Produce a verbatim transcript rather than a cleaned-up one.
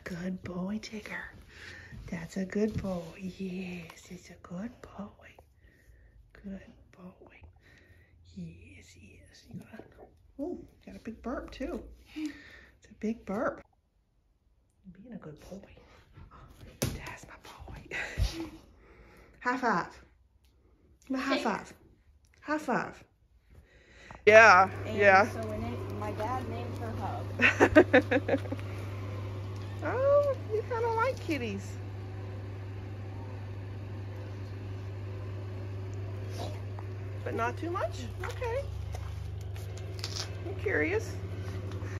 good boy, Tigger. That's a good boy. Yes, it's a good boy. Good boy. Yes, yes. You got, oh, got a big burp too. It's a big burp. Being a good boy. That's my boy. High five. My high five. High five. Yeah, and yeah. So we named, my dad named her Hub. Oh, you kind of like kitties. But not too much? Okay. I'm curious.